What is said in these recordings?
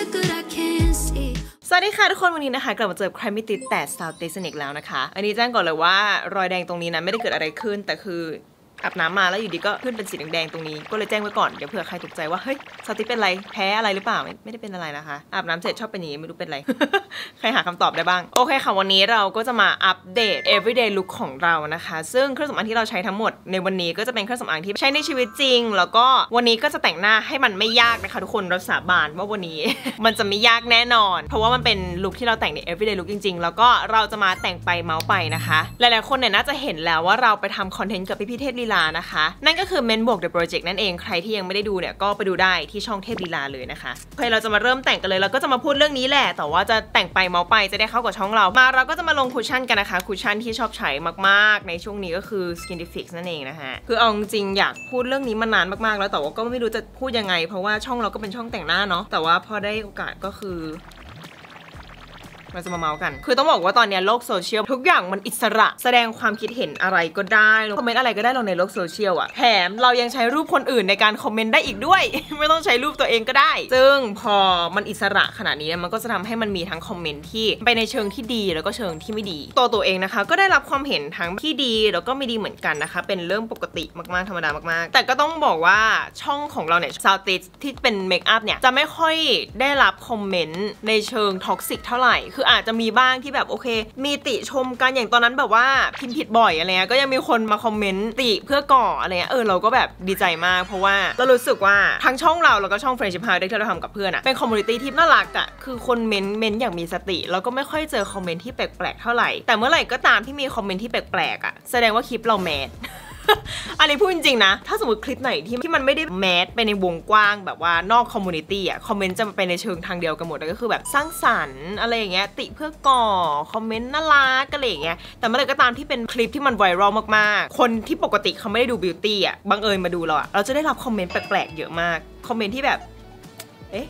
สวัสดีค่ะทุกคนวันนี้นะคะกลับมาเจอใครไม่ติดแต่สาวติสนิกแล้วนะคะอันนี้แจ้งก่อนเลยว่ารอยแดงตรงนี้นะไม่ได้เกิดอะไรขึ้นแต่คืออาบน้ำมาแล้วอยู่ดีก็ขึ้นเป็นสีแดงๆตรงนี้ก็เลยแจ้งไว้ก่อนเดี๋ยวเผื่อใครตกใจว่าเฮ้ยสาวติเป็นอะไรแพ้อะไรหรือเปล่าไม่ได้เป็นอะไรนะคะอาบน้ำเสร็จชอบเป็นอย่างนี้ไม่รู้เป็นอะไร ใครหาคำตอบได้บ้างโอเคค่ะวันนี้เราก็จะมาอัปเดต everyday look ของเรานะคะซึ่งเครื่องสำอางที่เราใช้ทั้งหมดในวันนี้ก็จะเป็นเครื่องสำอางที่ใช้ในชีวิตจริงแล้วก็วันนี้ก็จะแต่งหน้าให้มันไม่ยากนะคะทุกคนเราสาบานว่าวันนี้ มันจะไม่ยากแน่นอนเพราะว่ามันเป็นลุคที่เราแต่งใน everyday look จริงๆแล้วก็เราจะมาแต่งไปเมาส์ไปนะคะหลายๆคนเนี่ยน่าจะเห็นแล้วว่าเราไปทำคอนเทนต์กับพี่เทพลีลานะคะนั่นก็คือ Men บวก The Project นั่นเองใครที่ยังไม่ได้ดูเนี่ยก็ไปดูได้ที่ช่องเทพลีลาเลยนะคะโอเคเราจะมาเริ่มแต่งกันเลยเราก็จะมาพูดเรื่องนี้แหละแต่ว่าจะแต่งไปเมาส์ไปจะได้เข้ากับช่องเราเราก็จะมาลงคุชชั่นกันนะคะคุชชั่นที่ชอบใช้มากๆในช่วงนี้ก็คือ Skinifix นั่นเองนะคะคือเอาจริงอยากพูดเรื่องนี้มานานมากๆแล้วแต่ว่าก็ไม่รู้จะพูดยังไงเพราะว่าช่องเราก็เป็นช่องแต่งหน้าเนาะแต่ว่าพอได้โอกาสก็คือเราจะมาเมาส์กันคือต้องบอกว่าตอนนี้โลกโซเชียลทุกอย่างมันอิสระแสดงความคิดเห็นอะไรก็ได้คอมเมนต์อะไรก็ได้ลงในโลกโซเชียลอะแถมเรายังใช้รูปคนอื่นในการคอมเมนต์ได้อีกด้วย ไม่ต้องใช้รูปตัวเองก็ได้ซึ่งพอมันอิสระขนาดนี้มันก็จะทำให้มันมีทั้งคอมเมนต์ที่ไปในเชิงที่ดีแล้วก็เชิงที่ไม่ดีตัวเองนะคะก็ได้รับความเห็นทั้งที่ดีแล้วก็ไม่ดีเหมือนกันนะคะเป็นเรื่องปกติมากๆธรรมดามากๆแต่ก็ต้องบอกว่าช่องของเราเนี่ยซาวติสที่เป็นเมคอัพเนี่ยจะไม่ค่อยได้รับคอมเมนต์ในเชิงท็อกซิกเท่าไหร่คืออาจจะมีบ้างที่แบบโอเคมีติชมกันอย่างตอนนั้นแบบว่าพิมพ์ผิดบ่อยอะไรเงี้ยก็ยังมีคนมาคอมเมนต์ติเพื่อก่ออะไรเงี้ยเราก็แบบดีใจมากเพราะว่าเรารู้สึกว่าทั้งช่องเราแล้วก็ช่อง Friendship House ที่เราทำกับเพื่อนอะเป็นคอมมูนิตี้ที่น่ารักอะคือคนเม้นอย่างมีสติแล้วก็ไม่ค่อยเจอคอมเมนต์ที่แปลกๆเท่าไหร่แต่เมื่อไหร่ก็ตามที่มีคอมเมนต์ที่แปลกๆอะแสดงว่าคลิปเราแมส อันนี้พูดจริงๆนะถ้าสมมติคลิปไหนที่มันไม่ได้แมสไปในวงกว้างแบบว่านอกคอมมูนิตี้อ่ะคอมเมนต์จะไปในเชิงทางเดียวกันหมดก็คือแบบสร้างสรรค์อะไรอย่างเงี้ยติเพื่อก่อคอมเมนต์น่ารักอะไรอย่างเงี้ยแต่เมื่อไหร่ก็ตามที่เป็นคลิปที่มันไวรัลมากๆคนที่ปกติเขาไม่ได้ดูบิวตี้อ่ะบังเอิญมาดูเราจะได้รับคอมเมนต์แปลกๆเยอะมากคอมเมนต์ที่แบบเอ๊ะ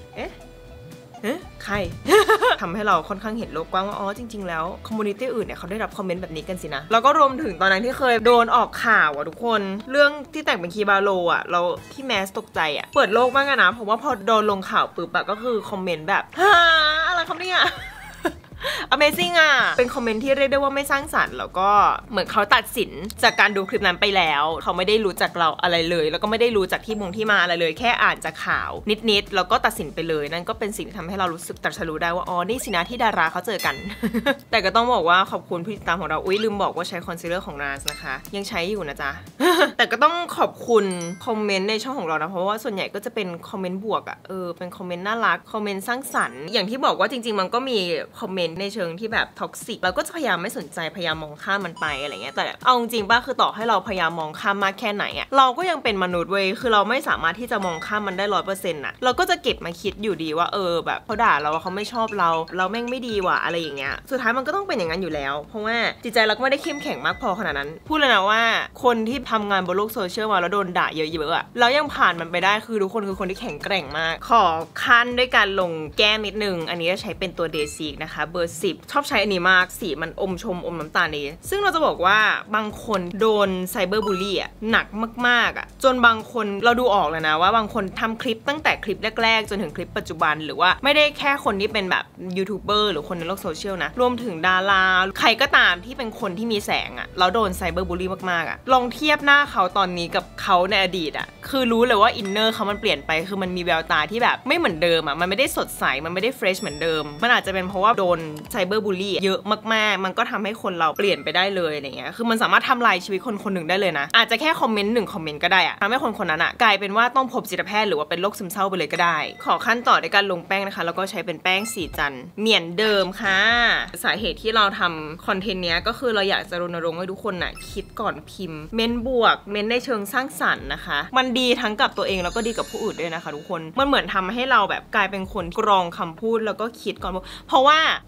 ใคร ทำให้เราค่อนข้างเห็นโลกกว้างว่าอ๋อจริงๆแล้วคอมมูนิตี้อื่นเนี่ยเขาได้รับคอมเมนต์แบบนี้กันสินะแล้วก็รวมถึงตอนนั้นที่เคยโดนออกข่าวทุกคนเรื่องที่แต่งเป็นคีบาโลเราที่แมสตกใจเปิดโลกมากนะเพราะว่าพอโดนลงข่าวปุ๊บก็คือคอมเมนต์แบบฮ่าอะไรครับเนี่ยAmazing เป็นคอมเมนต์ที่เรียกได้ว่าไม่สร้างสรรค์แล้วก็เหมือนเขาตัดสินจากการดูคลิปนั้นไปแล้วเขาไม่ได้รู้จักเราอะไรเลยแล้วก็ไม่ได้รู้จักที่มาอะไรเลยแค่อ่านจากข่าวนิดๆแล้วก็ตัดสินไปเลยนั่นก็เป็นสิ่งที่ทำให้เรารู้สึกตรัสรู้ได้ว่าอ๋อนี่สินะที่ดาราเขาเจอกัน แต่ก็ต้องบอกว่าขอบคุณผู้ติดตามของเราลืมบอกว่าใช้คอนซีลเลอร์ของ NARS นะคะยังใช้อยู่นะจ๊ะ แต่ก็ต้องขอบคุณคอมเมนต์ในช่องของเรานะเพราะว่าส่วนใหญ่ก็จะเป็นคอมเมนต์บวกเป็นคอมเมนต์น่ารักคอมเมนต์สร้างสรรค์อย่างที่บอกว่าจริงๆมันก็มีคอมเมนต์ในเชิงที่แบบท็อกซิกเราก็จะพยายามไม่สนใจพยายามมองข้ามมันไปอะไรเงี้ยแต่เอาจริงๆป่ะคือต่อให้เราพยายามมองข้ามมากแค่ไหนเราก็ยังเป็นมนุษย์เว้ยคือเราไม่สามารถที่จะมองข้ามมันได้ 100% เราก็จะเก็บมาคิดอยู่ดีว่าแบบเขาด่าเราเขาไม่ชอบเราแม่งไม่ดีว่ะอะไรอย่างเงี้ยสุดท้ายมันก็ต้องเป็นอย่างนั้นอยู่แล้วเพราะว่าจิตใจเราก็ไม่ได้เข้มแข็งมากพอขนาดนั้นพูดเลยนะว่าคนที่ทำงานบนโลกโซเชียลมาแล้วโดนด่าเยอะๆแล้วยังผ่านมันไปได้คือทุกคนคือคนที่แข็งแกร่งมากขอขั้นด้วยการลงแก้มนิดนึงอันนี้จะใช้เป็นตัวเดซิกนะคะเบอร์10ชอบใช้อันนี้มากสีมันอมชมอมน้ำตาลนี่ซึ่งเราจะบอกว่าบางคนโดนไซเบอร์บูลลี่หนักมากๆจนบางคนเราดูออกเลยนะว่าบางคนทำคลิปตั้งแต่คลิปแรกๆจนถึงคลิปปัจจุบันหรือว่าไม่ได้แค่คนที่เป็นแบบยูทูบเบอร์หรือคนในโลกโซเชียลนะรวมถึงดาราใครก็ตามที่เป็นคนที่มีแสงแล้วโดนไซเบอร์บูลลี่มากๆลองเทียบหน้าเขาตอนนี้กับเขาในอดีตคือรู้เลยว่าอินเนอร์เขามันเปลี่ยนไปคือมันมีแววตาที่แบบไม่เหมือนเดิมมันไม่ได้สดใสมันไม่ได้เฟรชเหมือนเดิมมันอาจจะเป็นเพราะว่าโดนไซเบอร์บูลลี่เยอะมากๆมันก็ทำให้คนเราเปลี่ยนไปได้เลยอะไรเงี้ยคือมันสามารถทำลายชีวิตคนคนหนึ่งได้เลยนะอาจจะแค่คอมเมนต์1คอมเมนต์ก็ได้ทำให้คนคนนั้นกลายเป็นว่าต้องพบจิตแพทย์หรือว่าเป็นโรคซึมเศร้าไปเลยก็ได้ขอขั้นต่อในการลงแป้งนะคะแล้วก็ใช้เป็นแป้งสีจันทร์เหมือนเดิมค่ะสาเหตุที่เราทำคอนเทนต์เนี้ยก็คือเราอยากจะรณรงค์ให้ทุกคนคิดก่อนพิมพ์เม้นบวกเม้นในเชิงสร้างสรรค์นะคะมันดีทั้งกับตัวเองแล้วก็ดีกับผู้อื่นด้วยนะคะทุกคนมันเหมือนทำให้เราแบบกลายเป็นคนกรองคำพูดแล้วก็คิดก่อนเพราะว่า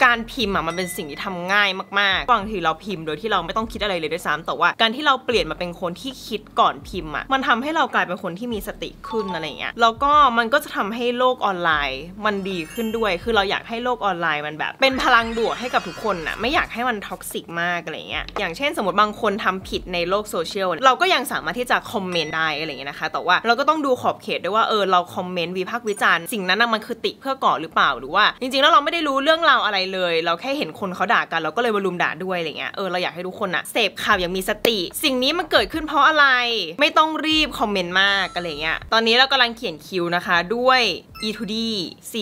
การพิมพ์มันเป็นสิ่งที่ทำง่ายมากๆบางทีเราพิมพ์โดยที่เราไม่ต้องคิดอะไรเลยด้วยซ้ำแต่ว่าการที่เราเปลี่ยนมาเป็นคนที่คิดก่อนพิมพ์มันทำให้เรากลายเป็นคนที่มีสติขึ้นอะไรเงี้ยแล้วก็มันก็จะทำให้โลกออนไลน์มันดีขึ้นด้วยคือเราอยากให้โลกออนไลน์มันแบบเป็นพลังบวกให้กับทุกคนไม่อยากให้มันท็อกซิกมากอะไรเงี้ยอย่างเช่นสมมติบางคนทำผิดในโลกโซเชียลเราก็ยังสามารถที่จะคอมเมนต์ได้อะไรเงี้ยนะคะแต่ว่าเราก็ต้องดูขอบเขตด้วยว่าเราคอมเมนต์วิพากษ์วิจารณ์สิ่งนั้นมันคือติเพื่อก่อหรือเปล่าหรือว่าจริงๆแล้วเราไม่ได้รู้เรื่องราวอะไรเลยเราแค่เห็นคนเขาด่ากันเราก็เลยมารุมด่าด้วยอะไรเงี้ยเราอยากให้ทุกคนเสพข่าวอย่างมีสติสิ่งนี้มันเกิดขึ้นเพราะอะไรไม่ต้องรีบคอมเมนต์มากอะไรเงี้ยตอนนี้เรากำลังเขียนคิวนะคะด้วย E2D สี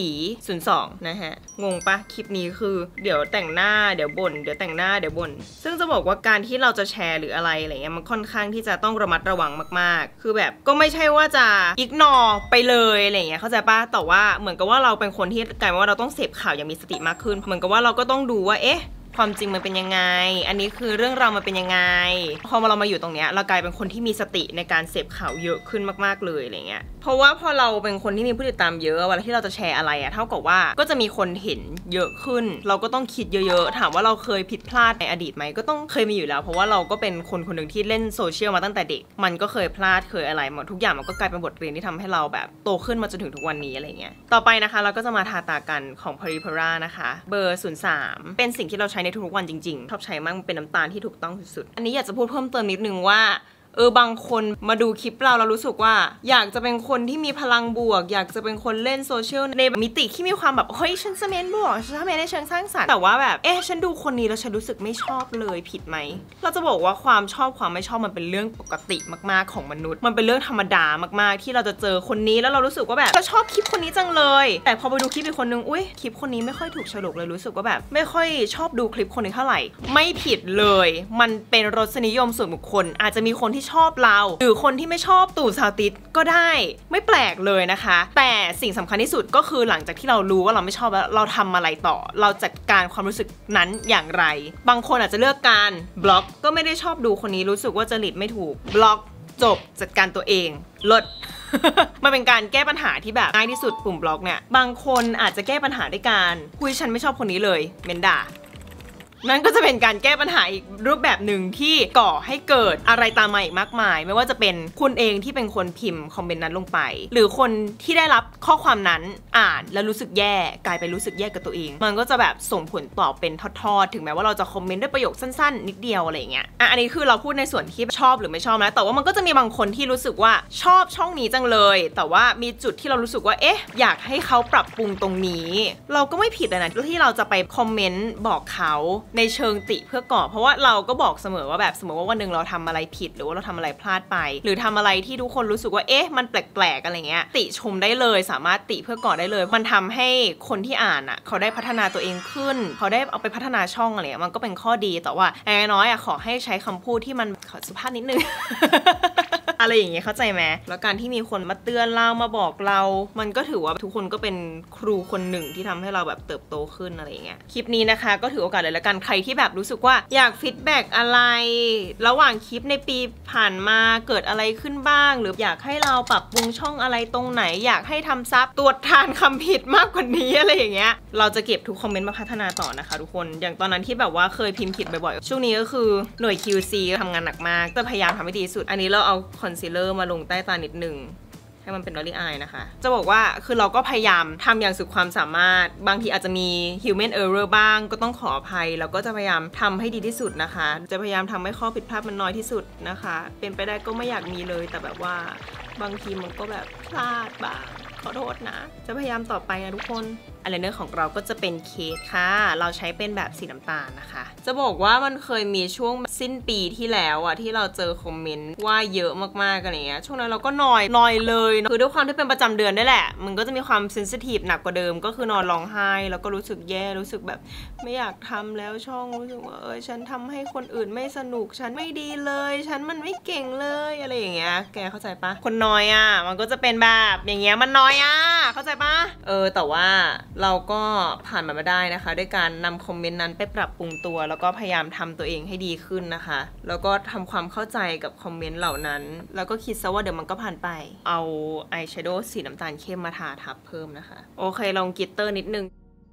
02นะฮะงงปะคลิปนี้คือเดี๋ยวแต่งหน้าเดี๋ยวบ่นเดี๋ยวแต่งหน้าเดี๋ยวบ่นซึ่งจะบอกว่าการที่เราจะแชร์หรืออะไรเงี้ยมันค่อนข้างที่จะต้องระมัดระวังมากๆคือแบบก็ไม่ใช่ว่าจะอิกนอไปเลยอะไรเงี้ยเข้าใจปะแต่ว่าเหมือนกับว่าเราเป็นคนที่กลายเป็นว่าเราต้องเสพข่าวอย่างมีสติมากขึ้นเหมือนกับว่าเราก็ต้องดูว่าความจริงมันเป็นยังไงอันนี้คือเรื่องราวมันเป็นยังไงพอเรามาอยู่ตรงเนี้ยเรากลายเป็นคนที่มีสติในการเสพข่าวเยอะขึ้นมากๆเลยอะไรเงี้ยเพราะว่าพอเราเป็นคนที่มีผู้ติดตามเยอะเวลาที่เราจะแชร์อะไรเท่ากับว่าก็จะมีคนเห็นเยอะขึ้นเราก็ต้องคิดเยอะๆถามว่าเราเคยผิดพลาดในอดีตไหมก็ต้องเคยมีอยู่แล้วเพราะว่าเราก็เป็นคนคนหนึ่งที่เล่นโซเชียลมาตั้งแต่เด็กมันก็เคยพลาดเคยอะไรหมดทุกอย่างมันก็กลายเป็นบทเรียนที่ทำให้เราแบบโตขึ้นมาจนถึงทุกวันนี้อะไรเงี้ยต่อไปนะคะเราก็จะมาทาตากันของ Peripera นะคะเบอร์03เป็นสิ่งที่เราใช้ในทุกๆวันจริงๆชอบใช้มากเป็นน้ำตาลที่ถูกต้องสุดๆอันนี้อยากจะพูดเพิ่มเติมนิดนึงว่าบางคนมาดูคลิปเรารู้สึกว่าอยากจะเป็นคนที่มีพลังบวกอยากจะเป็นคนเล่นโซเชียลในมิติที่มีความแบบเฮ้ยฉันจะเมนบวกฉันจะเมนในเชิงสร้างสรรค์แต่ว่าแบบฉันดูคนนี้แล้วฉันรู้สึกไม่ชอบเลยผิดไหมเราจะบอกว่าความชอบความไม่ชอบมันเป็นเรื่องปกติมากๆของมนุษย์มันเป็นเรื่องธรรมดามากๆที่เราจะเจอคนนี้แล้วเรารู้สึกว่าแบบชอบคลิปคนนี้จังเลยแต่พอไปดูคลิปอีกคนนึงอุ้ยคลิปคนนี้ไม่ค่อยถูกฉลกเลยรู้สึกว่าแบบไม่ค่อยชอบดูคลิปคนนี้เท่าไหร่ไม่ผิดเลยมันเป็นรสนิยมส่วนบุคคลอาจจะมีคนที่ชอบเราหรือคนที่ไม่ชอบตู่ซาวติสก็ได้ไม่แปลกเลยนะคะแต่สิ่งสำคัญที่สุดก็คือหลังจากที่เรารู้ว่าเราไม่ชอบแล้วเราทำอะไรต่อเราจัดการความรู้สึกนั้นอย่างไรบางคนอาจจะเลือกการบล็อกก็ไม่ได้ชอบดูคนนี้รู้สึกว่าจริตไม่ถูกบล็อกจบจัดการตัวเองลด มันเป็นการแก้ปัญหาที่แบบง่ายที่สุดปุ่มบล็อกเนี่ยบางคนอาจจะแก้ปัญหาด้วยการคุยฉันไม่ชอบคนนี้เลยเมนด่านั่นก็จะเป็นการแก้ปัญหาอีกรูปแบบหนึ่งที่ก่อให้เกิดอะไรตามมาอีกมากมายไม่ว่าจะเป็นคุณเองที่เป็นคนพิมพ์คอมเมนต์นั้นลงไปหรือคนที่ได้รับข้อความนั้นอ่านแล้วรู้สึกแย่กลายไปรู้สึกแย่กับตัวเองมันก็จะแบบส่งผลต่อเป็นทอดๆถึงแม้ว่าเราจะคอมเมนต์ด้วยประโยคสั้นๆนิดเดียวอะไรเงี้ยอันนี้คือเราพูดในส่วนที่ชอบหรือไม่ชอบนะแต่ว่ามันก็จะมีบางคนที่รู้สึกว่าชอบช่องนี้จังเลยแต่ว่ามีจุดที่เรารู้สึกว่าอยากให้เขาปรับปรุงตรงนี้เราก็ไม่ผิดนะที่เราจะไปคอมเมนต์บอกเขาในเชิงติเพื่อก่อเพราะว่าเราก็บอกเสมอว่าแบบสมมติว่าวันหนึ่งเราทำอะไรผิดหรือว่าเราทำอะไรพลาดไปหรือทำอะไรที่ทุกคนรู้สึกว่ามันแปลกๆอะไรเงี้ยติชมได้เลยสามารถติเพื่อก่อได้เลยมันทำให้คนที่อ่านเขาได้พัฒนาตัวเองขึ้นเขาได้เอาไปพัฒนาช่องอะไรมันก็เป็นข้อดีแต่ว่าอย่างน้อยขอให้ใช้คำพูดที่มันขอสุภาพนิดนึง อะไรอย่างเงี้ยเข้าใจไหมแล้วการที่มีคนมาเตือนเรามาบอกเรามันก็ถือว่าทุกคนก็เป็นครูคนหนึ่งที่ทำให้เราแบบเติบโตขึ้นอะไรอย่างเงี้ยคลิปนี้นะคะก็ถือโอกาสเลยละกันใครที่แบบรู้สึกว่าอยากฟีดแบ็กอะไรระหว่างคลิปในปีผ่านมาเกิดอะไรขึ้นบ้างหรืออยากให้เราปรับปรุงช่องอะไรตรงไหนอยากให้ทำซับตรวจทานคำผิดมากกว่านี้อะไรอย่างเงี้ยเราจะเก็บทุกคอมเมนต์มาพัฒนาต่อนะคะทุกคนอย่างตอนนั้นที่แบบว่าเคยพิมพ์ผิดบ่อยๆช่วงนี้ก็คือหน่วย QC ทำงานหนักมากจะพยายามทำให้ดีที่สุดอันนี้เราเอาคอนซีลเลอร์มาลงใต้ตานิดนึงให้มันเป็นดอลลี่อายนะคะจะบอกว่าคือเราก็พยายามทำอย่างสุดความสามารถบางทีอาจจะมี human error บ้างก็ต้องขออภัยแล้วก็จะพยายามทำให้ดีที่สุดนะคะจะพยายามทำให้ข้อผิดพลาดมันน้อยที่สุดนะคะเป็นไปได้ก็ไม่อยากมีเลยแต่แบบว่าบางทีมันก็แบบพลาดบ้างขอโทษนะจะพยายามต่อไปนะทุกคนอายไลเนอร์ของเราก็จะเป็นเคสค่ะเราใช้เป็นแบบสีน้ำตาลนะคะจะบอกว่ามันเคยมีช่วงสิ้นปีที่แล้วที่เราเจอคอมเมนต์ว่าเยอะมากๆกันอย่างเงี้ยช่วงนั้นเราก็นอยเลยคือด้วยความที่เป็นประจำเดือนได้แหละมันก็จะมีความเซนซิทีฟหนักกว่าเดิมก็คือนอนร้องไห้แล้วก็รู้สึกแย่รู้สึกแบบไม่อยากทำแล้วช่องรู้สึกว่าฉันทำให้คนอื่นไม่สนุกฉันไม่ดีเลยฉันมันไม่เก่งเลยอะไรอย่างเงี้ยแกเข้าใจปะคนน้อยมันก็จะเป็นแบบอย่างเงี้ยมันน้อยเข้าใจปะแต่ว่าเราก็ผ่านมันมาได้นะคะด้วยการนำคอมเมนต์นั้นไปปรับปรุงตัวแล้วก็พยายามทำตัวเองให้ดีขึ้นนะคะแล้วก็ทำความเข้าใจกับคอมเมนต์เหล่านั้นแล้วก็คิดซะว่าเดี๋ยวมันก็ผ่านไปเอาอายแชโดว์สีน้ำตาลเข้มมาทาทับเพิ่มนะคะโอเคลองกลิตเตอร์นิดนึง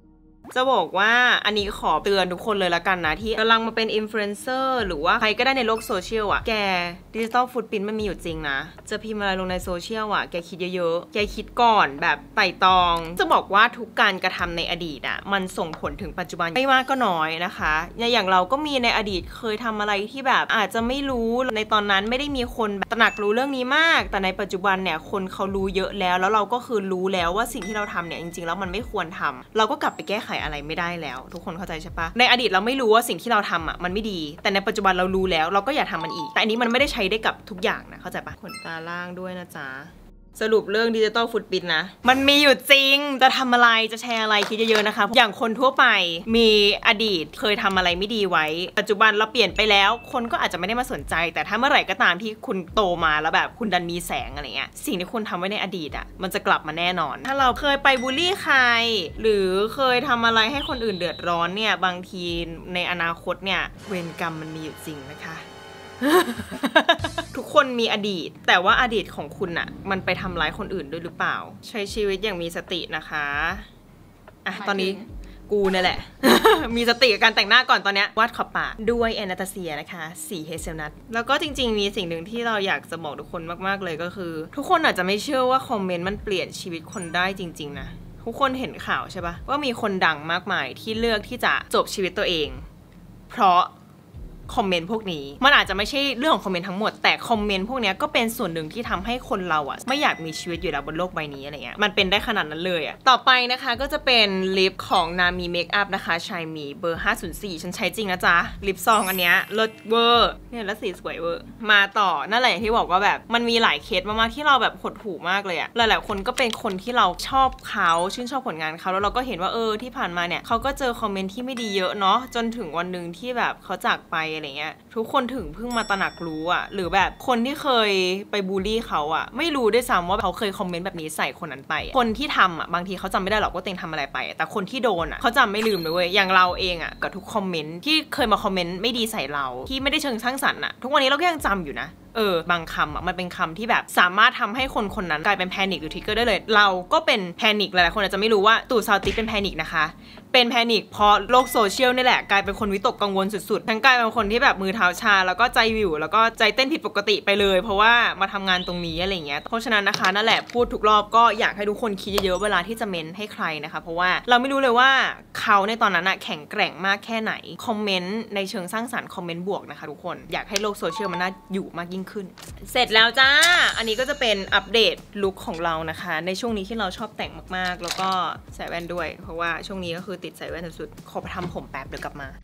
จะบอกว่าอันนี้ขอเตือนทุกคนเลยละกันนะที่กำลังมาเป็นอินฟลูเอนเซอร์หรือว่าใครก็ได้ในโลกโซเชียลอ่ะแกดิจิตอลฟุตปรินท์มันมีอยู่จริงนะจะพิมพ์อะไรลงในโซเชียลอ่ะแกคิดเยอะๆแกคิดก่อนแบบไต่ตองจะบอกว่าทุกการกระทำในอดีตอ่ะมันส่งผลถึงปัจจุบันไม่มากก็น้อยนะคะอย่างเราก็มีในอดีตเคยทำอะไรที่แบบอาจจะไม่รู้ในตอนนั้นไม่ได้มีคนตระหนักรู้เรื่องนี้มากแต่ในปัจจุบันเนี่ยคนเขารู้เยอะแล้วเราก็คือรู้แล้วว่าสิ่งที่เราทำเนี่ยจริงๆแล้วมันไม่ควรทำเราก็กลับไปแก้ไขอะไรไม่ได้แล้วทุกคนเข้าใจใช่ปะในอดีตเราไม่รู้ว่าสิ่งที่เราทำอ่ะมันไม่ดีแต่ในปัจจุบันเรารู้แล้วเราก็อย่าทำมันอีกแต่อันนี้มันไม่ได้ใช้ได้กับทุกอย่างนะเข้าใจปะขนตาล่างด้วยนะจ๊ะสรุปเรื่องดิจิตอลฟุตปรินท์นะมันมีอยู่จริงจะทำอะไรจะแชร์อะไรคิดเยอะๆนะคะอย่างคนทั่วไปมีอดีตเคยทำอะไรไม่ดีไว้ปัจจุบันเราเปลี่ยนไปแล้วคนก็อาจจะไม่ได้มาสนใจแต่ถ้าเมื่อไหร่ก็ตามที่คุณโตมาแล้วแบบคุณดันมีแสงอะไรเงี้ยสิ่งที่คุณทำไว้ในอดีตอ่ะมันจะกลับมาแน่นอนถ้าเราเคยไปบูลลี่ใครหรือเคยทำอะไรให้คนอื่นเดือดร้อนเนี่ยบางทีในอนาคตเนี่ยเวรกรรมมันมีอยู่จริงนะคะทุกคนมีอดีตแต่ว่าอดีตของคุณอะมันไปทำร้ายคนอื่นด้วยหรือเปล่าใช้ชีวิตอย่างมีสตินะคะอ่ะตอนนี้กูเนี่ยแหละ มีสติกับการแต่งหน้าก่อนตอนนี้วาดขอบปากด้วยแอนาตาเซียนะคะสีเฮเซลนัทแล้วก็จริงๆมีสิ่งหนึ่งที่เราอยากจะบอกทุกคนมากๆเลยก็คือทุกคนอาจจะไม่เชื่อว่าคอมเมนต์มันเปลี่ยนชีวิตคนได้จริงๆนะทุกคนเห็นข่าวใช่ปะว่ามีคนดังมากมายที่เลือกที่จะจบชีวิตตัวเองเพราะคอมเมนต์พวกนี้มันอาจจะไม่ใช่เรื่องของคอมเมนต์ทั้งหมดแต่คอมเมนต์พวกนี้ก็เป็นส่วนหนึ่งที่ทำให้คนเราอะไม่อยากมีชีวิตอยู่แล้วบนโลกใบนี้อะไรเงี้ยมันเป็นได้ขนาดนั้นเลยอะต่อไปนะคะก็จะเป็นลิปของนามีเมคอัพนะคะชายมีเบอร์504ฉันใช้จริงนะจ๊ะลิปซองอันเนี้ยเลิศเวอร์เนี่ยแล้วสีสวยเวอร์มาต่อนั่นแหละอย่างที่บอกว่าแบบมันมีหลายเคสมากๆที่เราแบบหดหู่มากเลยอะหลายๆคนก็เป็นคนที่เราชอบเขาชื่นชอบผลงานเขาแล้วเราก็เห็นว่าที่ผ่านมาเนี่ยเขาก็เจอคอมเมนต์ที่ไม่ดีเยอะเนาะจนถึงวันนึงที่แบบเขาจากไปอะไรเงี้ยทุกคนถึงเพิ่งมาตระหนักรู้อ่ะหรือแบบคนที่เคยไปบูลลี่เขาอ่ะไม่รู้ด้วยซ้ำว่าเขาเคยคอมเมนต์แบบนี้ใส่คนนั้นไปคนที่ทำอ่ะบางทีเขาจำไม่ได้หรอกว่าตัวเองทำอะไรไปแต่คนที่โดนอ่ะเขาจำไม่ลืมเลยอย่างเราเองอ่ะกับทุกคอมเมนต์ที่เคยมาคอมเมนต์ไม่ดีใส่เราที่ไม่ได้เชิงสร้างสรรค์อ่ะทุกวันนี้เราก็ยังจำอยู่นะบางคำอ่ะมันเป็นคำที่แบบสามารถทำให้คนคนนั้นกลายเป็นแพนิคหรือทริกเกอร์ได้เลยเราก็เป็นแพนิคหลายๆคนอาจจะไม่รู้ว่าตู่ซาวติกเป็นแพนิคนะคะเป็นแพนิคเพราะโลกโซเชียลนี่แหละกลายเป็นคนวิตกกังวลสุดๆทั้งกลายเป็นคนที่แบบมือเท้าชาแล้วก็ใจวิวแล้วก็ใจเต้นผิดปกติไปเลยเพราะว่ามาทำงานตรงนี้อะไรเงี้ยเพราะฉะนั้นนะคะนั่นแหละพูดทุกรอบก็อยากให้ทุกคนคิดเยอะๆเวลาที่จะเมนให้ใครนะคะเพราะว่าเราไม่รู้เลยว่าเขาในตอนนั้นอะแข็งแกร่งมากแค่ไหนคอมเมนต์ในเชิงสร้างสรรค์คอมเมนต์บวกนะคะทุกคนอยากให้โลกโซเชียลมันน่าอยู่มากยิ่งขึ้นเสร็จแล้วจ้าอันนี้ก็จะเป็นอัปเดตลุคของเรานะคะในช่วงนี้ที่เราชอบแต่งมากๆแล้วก็ใส่แว่นด้วยเพราะว่าช่วงนี้ก็คือติดใส่แว่นสุดๆขอไปทำผมแป๊บเดี๋ยวกลับมา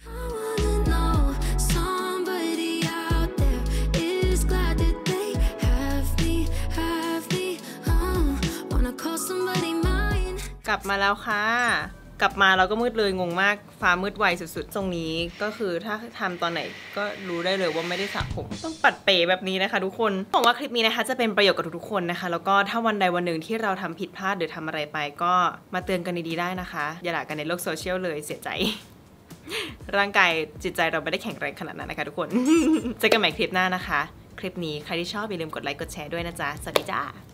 กลับมาแล้วค่ะกลับมาเราก็มืดเลยงงมากฟ้ามืดไวสุดๆตรงนี้ก็คือถ้าทำตอนไหนก็รู้ได้เลยว่าไม่ได้สระผมต้องปัดเป๋แบบนี้นะคะทุกคนหวังว่าคลิปนี้นะคะจะเป็นประโยชน์กับทุกๆคนนะคะแล้วก็ถ้าวันใดวันหนึ่งที่เราทำผิดพลาดหรือทำอะไรไปก็มาเตือนกันดีๆได้นะคะอย่าด่ากันในโลกโซเชียลเลยเสียใจร่างกายจิตใจเราไม่ได้แข็งแรงขนาดนั้นนะคะทุกคนเจอกันใหม่คลิปหน้านะคะคลิปนี้ใครที่ชอบอย่าลืมกดไลค์กดแชร์ด้วยนะจ๊ะสวัสดีจ้า